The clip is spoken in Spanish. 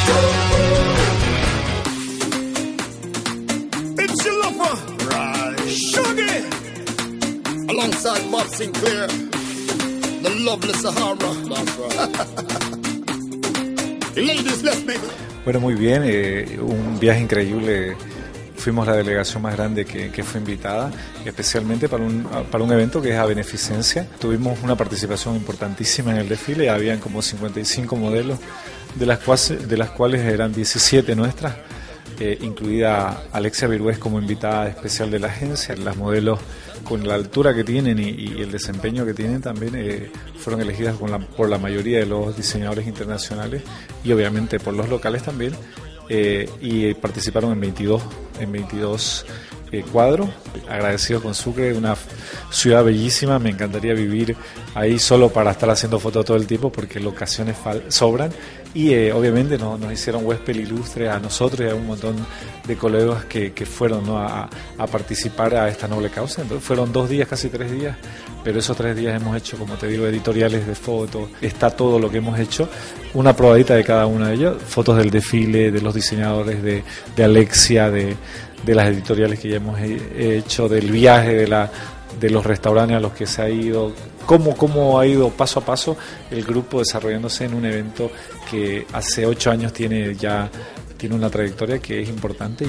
It's your lover, right? Shuggy, alongside Bob Sinclair, the lovely Sahara. That's right. Ladies, let's make it. Bueno, muy bien, un viaje increíble. Fuimos la delegación más grande que fue invitada, especialmente para un evento que es a beneficencia. Tuvimos una participación importantísima en el desfile, habían como 55 modelos, de las cuales eran 17 nuestras, incluida Alexia Virués como invitada especial de la agencia. Las modelos, con la altura que tienen y el desempeño que tienen, también fueron elegidas por la mayoría de los diseñadores internacionales y obviamente por los locales también. Y participaron en 22 cuadros. Agradecido con Sucre, una ciudad bellísima. Me encantaría vivir ahí solo para estar haciendo fotos todo el tiempo, porque locaciones sobran. Y obviamente nos hicieron huésped ilustre a nosotros y a un montón de colegas que fueron, ¿no?, a participar a esta noble causa. Entonces fueron 2 días, casi 3 días, pero esos 3 días hemos hecho, como te digo, editoriales de fotos. Está todo lo que hemos hecho, una probadita de cada una de ellas, fotos del desfile, de los diseñadores, de Alexia, de las editoriales que ya hemos hecho, del viaje, de los restaurantes a los que se ha ido, cómo ha ido paso a paso el grupo desarrollándose en un evento que hace 8 años tiene una trayectoria que es importante.